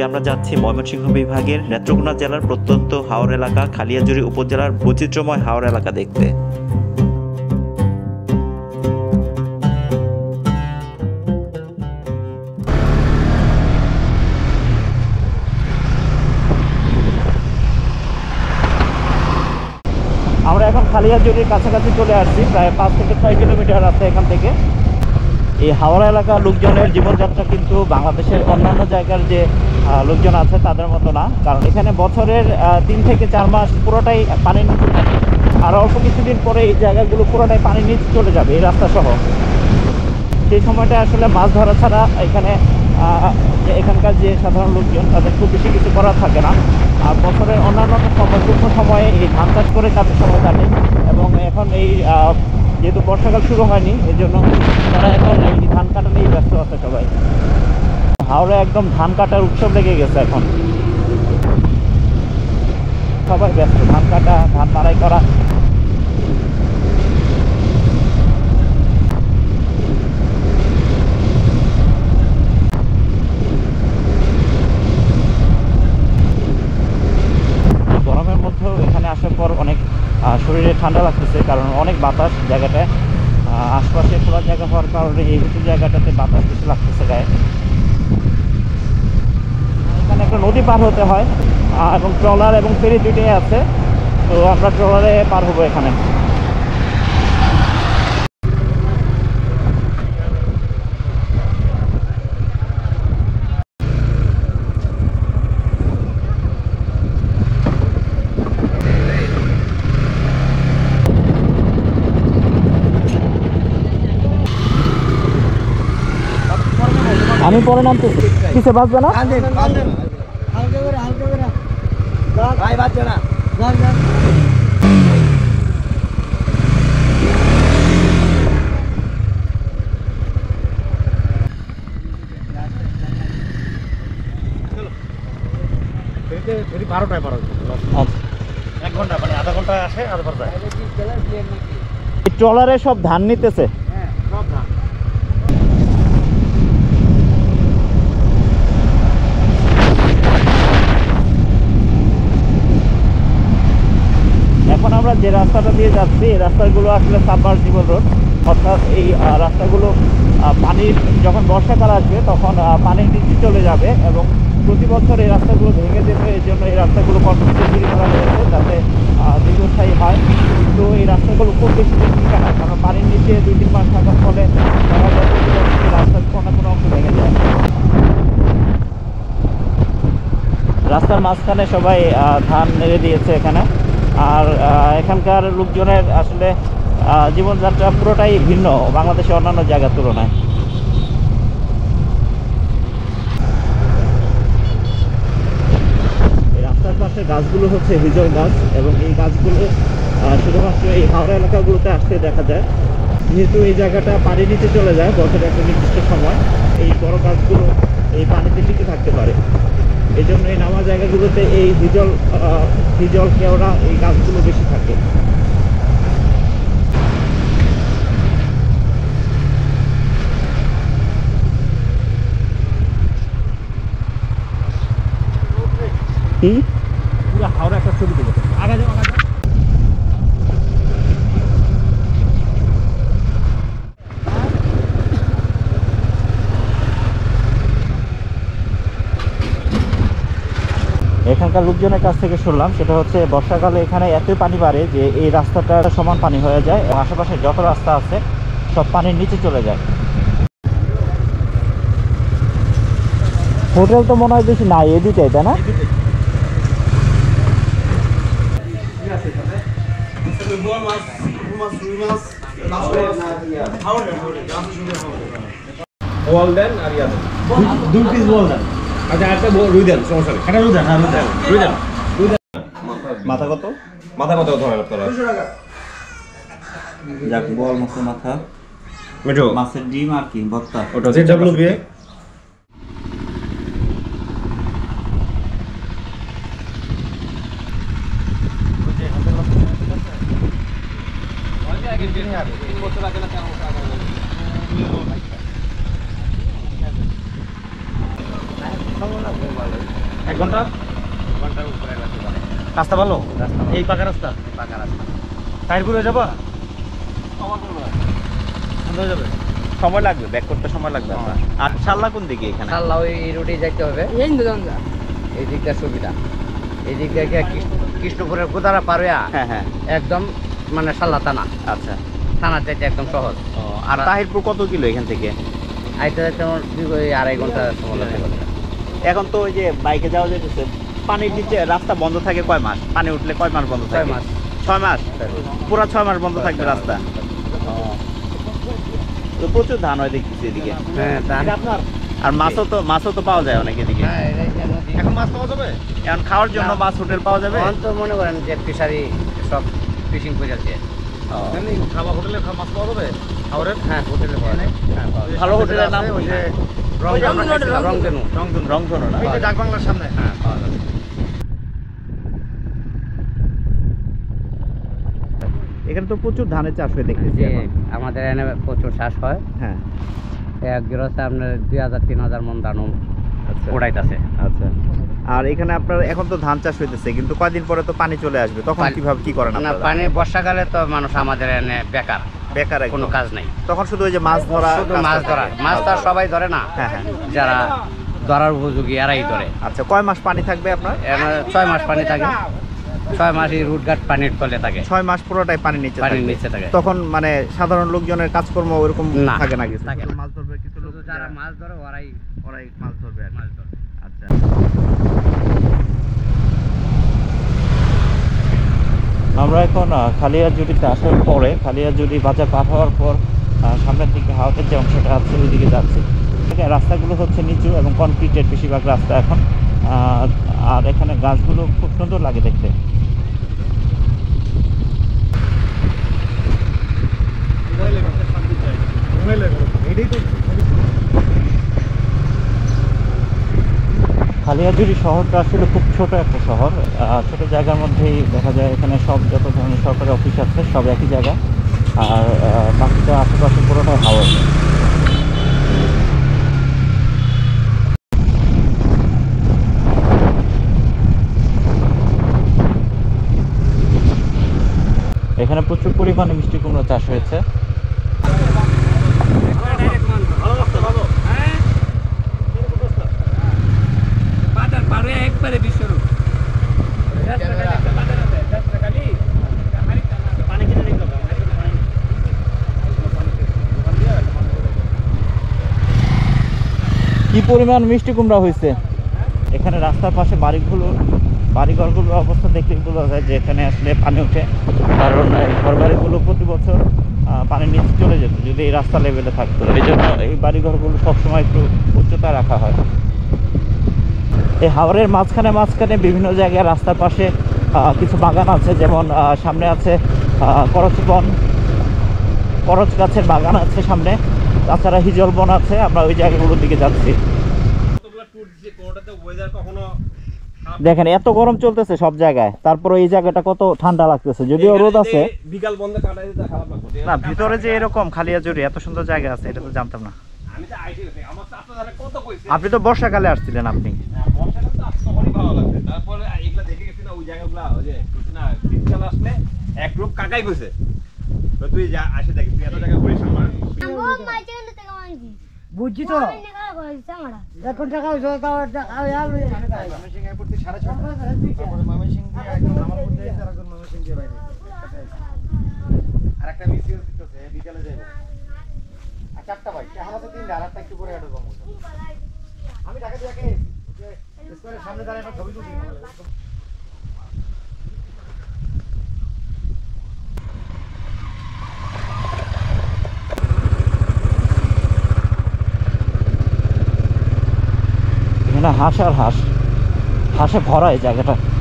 আমরা যাচ্ছি ময়মনসিংহ বিভাগের নেত্রকোনা জেলার প্রত্যন্ত হাওর এলাকা খালিয়াজুড়ি উপজেলার বৈচিত্র্যময় হাওর এলাকা দেখতে। আমরা এখন খালিয়াজুড়ির কাছাকাছি চলে আসছি, প্রায় 5 থেকে 6 কিলোমিটার আছে এখান থেকে। এই হাওড়া এলাকার লোকজনের জীবনযাত্রা কিন্তু বাংলাদেশের অন্যান্য জায়গার যে লোকজন আছে তাদের মতো না, কারণ এখানে বছরের 3 থেকে 4 মাস পুরোটাই পানির নিচে থাকে, আর অল্প কিছুদিন পরে এই জায়গাগুলো পুরোটাই পানির নিচে চলে যাবে, এই রাস্তা সহ। সেই সময়টা আসলে মাছ ধরা ছাড়া এখানকার যে সাধারণ লোকজন তাদের খুব বেশি কিছু করার থাকে না। আর বছরের অন্যান্য সময় শুকনো সময়ে এই ধান চাষ করে তাদের সময় কাটে, এবং এখন এই যেহেতু বর্ষাকাল শুরু হয়নি এই জন্য তারা এখন এই ধান কাটা নিয়ে ব্যস্ত আছে সবাই। হাওড়ে একদম ধান কাটার উৎসব লেগে গেছে, এখন সবাই ব্যস্ত ধান কাটা, ধান মাড়াই করা। গরমের মধ্যেও এখানে আসার পর অনেক শরীরে ঠান্ডা লাগতেছে, কারণ অনেক বাতাস জায়গাটায়, আশপাশে খোলা জায়গা হওয়ার কারণে এই উঁচু জায়গাটাতে বাতাস বেশি লাগতেছে গায়ে। এখানে একটা নদী পার হতে হয়, এবং ট্রলার এবং ফেরি দুটোই আছে, তো আমরা ট্রলারে পার হবো এখানে। আমি পরে নামতেছি, কিসে বাঁচবে না? ট্রলারে সব ধান নিতেছে। এখন আমরা যে রাস্তাটা দিয়ে যাচ্ছি এই রাস্তাগুলো আসলে সাবমার্সিবল রোড, অর্থাৎ এই রাস্তাগুলো পানির যখন বর্ষাকাল আসবে তখন পানির নিচে চলে যাবে, এবং প্রতি বছর এই রাস্তাগুলো ভেঙে দেবে। এই জন্য এই রাস্তাগুলো কনক্রিট তৈরি করা হয়েছে যাতে দীর্ঘস্থায়ী হয়। কিন্তু এই রাস্তাগুলো খুব বেশি দিন টিকে না, কারণ পানির নিচে 2-3 মাস থাকার ফলে দেখা যায় রাস্তার কোনো কোনো অংশ ভেঙে যায়। রাস্তার মাঝখানে সবাই ধান নেড়ে দিয়েছে এখানে, আর এখানকার লোকজনের আসলে জীবনযাত্রা পুরোটাই ভিন্ন বাংলাদেশের অন্যান্য জায়গার তুলনায়। এই রাস্তার পাশে গাছগুলো হচ্ছে হিজল গাছ, এবং এই গাছগুলো শুধুমাত্র এই হাওড়া এলাকাগুলোতে আসতে দেখা যায়। যেহেতু এই জায়গাটা পানির নিচে চলে যায় বছরের একটা নির্দিষ্ট সময়, এই বড় গাছগুলো এই পানিতে টিকে থাকতে পারে। এই জন্য এই নামা জায়গাগুলোতে এই হিজল কেওড়া এই গাছগুলো বেশি থাকে। কি পুরো হাওড়া একটা ছবি দেবো, আগে যাও আগে যাও। এখানকার লোকজনের কাছ থেকে শুনলাম সেটা হচ্ছে বর্ষাকালে এখানে এতই পানি বাড়ে যে এই রাস্তাটা সমান পানি হয়ে যায়, এবং আশেপাশে যত রাস্তা আছে সব পানির নিচে চলে যায়। হোটেল তো মনে হয় বেশি নাই, এই দুইটাই তাই না? মাথা কত? মাথা কত যাক, বল মাছের মাথা, মাছের ডিম আর কি ভর্তা, ওটা হচ্ছে ডব্লিউবি। 1 ঘন্টা রাস্তা ভালো, এই পাকা রাস্তা, টায়ারগুলো যাবা হয়ে যাবে, সময় লাগবে, ব্যাক করতে সময় লাগবে আপনার। আর শাল্লা কোন দিকে এখানে? শাল্লা ওই রুটে যাইতে হবে, এই দিকটা সুবিধা, এই দিক থেকে কৃষ্ণপুরের গোদারা পার হইয়া হ্যাঁ হ্যাঁ একদম মানে শাল্লা থানা, আচ্ছা। থানা যাইতে একদম সহজ। আর তাহিরপুর কত কিলো এখান থেকে? আইতে যাইতে আমার 2.5 ঘন্টা সময় লাগতে পারে। এখন তো ওই যে বাইকে যাওয়া যেতেছে, পানির নিচে রাস্তা বন্ধ থাকে কয় মাস? পানি উঠলে কয় মাস বন্ধ থাকে? 6 মাস। 6 মাস? পুরো 6 মাস বন্ধ থাকবে রাস্তা? তো প্রচুর ধান হয় দেখতেছি এদিকে। হ্যাঁ, আপনার আর মাছও তো পাওয়া যায় অনেক এদিকে। এখন মাছ পাওয়া যাবে, এখন খাওয়ার জন্য মাছ হোটেল পাওয়া যাবে? এখন তো মনে করেন যে ফিশারি সব ফিশিং করে যাচ্ছে। খাওয়া হোটেলে মাছ পাওয়া যাবে, খাবারের হ্যাঁ, হোটেলে পাওয়া যায়। ভালো হোটেলের নাম? ওই যে রংধনু। রংধনু না? এই যে ডাক বাংলার সামনে। হ্যাঁ, পাওয়া যাবে। এখানে তো প্রচুর ধানের চাষ হয়ে দেখতেছি যে এখন। আমাদের এখানে প্রচুর চাষ হয়, হ্যাঁ এক গৃহস্থে আপনার 2000-3000 মন ধান আচ্ছা উড়াইতেছে। আচ্ছা। আর এখানে আপনার এখন তো ধান চাষ হইতেছে, কিন্তু কয়দিন পরে তো পানি চলে আসবে, তখন কিভাবে কি করেন না, আপনারা? পানি বর্ষাকালে তো মানুষ আমাদের এখানে বেকার, বেকার কোনো একদম। কাজ নাই, তখন শুধু ওই যে মাছ ধরা, শুধু মাছ ধরা। মাছ তো আর সবাই ধরে না, হ্যাঁ হ্যাঁ যারা ধরার উপযোগী এরাই ধরে। আচ্ছা। কয় মাস পানি থাকবে আপনার? এখানে 6 মাস পানি থাকে, 6 মাস এই রুটঘাট পানির তলে থাকে, 6 মাস পুরোটাই পানির নিচে পানির থাকবে। নিচে থাকে। তখন মানে সাধারণ লোকজনের কাজকর্ম ওরকম না, থাকে না কিছু? থাকে না। মাছ ধরবে কিছু লোক, যারা মাছ ধরে ওরাই ওরাই মাছ ধরবে আর কি। মাছ ধরে। আচ্ছা। আমরা এখন খালিয়াজুড়িতে আসার পরে, খালিয়াজুড়ি বাজার পার হওয়ার পর সামনের দিকে হাওতের যে অংশটা আছে ওই দিকে যাচ্ছি। রাস্তাগুলো হচ্ছে নিচু এবং কনক্রিটের বেশিরভাগ রাস্তা এখন। আর এখানে গাছগুলো খুব সুন্দর লাগে দেখতে। খালিয়াজুড়ি শহরটা আসলে খুব ছোট একটা শহর, ছোট জায়গার মধ্যেই দেখা যায় এখানে সব যত ধরনের সরকারি অফিস আছে সব একই জায়গা, আর বাকিটা আশেপাশে পুরোটাই হাওর। এখানে প্রচুর পরিমাণে মিষ্টি কুমড়া চাষ হয়েছে। কি পরিমাণ মিষ্টি কুমড়া হয়েছে। এখানে রাস্তার পাশে বাড়িঘরগুলোর অবস্থা দেখলে বোঝা যায় যে এখানে আসলে পানি ওঠে, কারণ এই ঘরবাড়িগুলো প্রতি বছর পানির নিচে চলে যেত যদি এই রাস্তা লেভেলে থাকতো। এই জন্য এই বাড়িঘরগুলো সবসময় একটু উচ্চতায় রাখা হয়। এই হাওরের মাঝখানে বিভিন্ন জায়গায় রাস্তার পাশে কিছু বাগান আছে, যেমন সামনে আছে করচ গাছের বাগান আছে সামনে, তাছাড়া হিজল বন আছে। আমরা ওই জায়গাগুলোর দিকে যাচ্ছি। দেখেন এত গরম চলতেছে সব জায়গায়, তারপরে এই জায়গাটা কত ঠান্ডা লাগতেছে, যদিও রোদ আছে। বিকাল বন্ধে কাটাই দিতে খারাপ লাগছে না, ভিতরে যে এরকম খালিয়াজুড়ি এত সুন্দর জায়গা আছে এটা তো জানতাম না। আমি তো আইছি আমার চাচা জানে কত কইছে। আপনি তো বর্ষাকালে আসছিলেন। আপনি বর্ষাকালে তো আসতে অনেক ভালো লাগছে, তারপরে এগুলা দেখে গেছি না ওই জায়গাগুলো, ওই যে না শীতকাল আসলে এক রূপ কাকাই কইছে তুই যা আসে দেখ, তুই এত জায়গা ঘুরিস আমার বুঝছি তো এখন টাকা হয়েছে তাও ময়মনসিংহে পড়তে 6:30, তারপরে ময়মনসিংহ দিয়ে একদম আমার মধ্যে আর একজন ময়মনসিংহ দিয়ে বাইরে আর একটা মিসিও দিতেছে বিকালে যাইব। আর 4টা ভাই এখন আছে 3টা, আর একটা একটু পরে অটো যাবো। আমি ঢাকা দিয়ে এসেছি, যে স্কয়ারের সামনে দাঁড়িয়ে একটা ছবি তুলি। এখানে হাঁস আর হাঁসে ভরা এই জায়গাটা।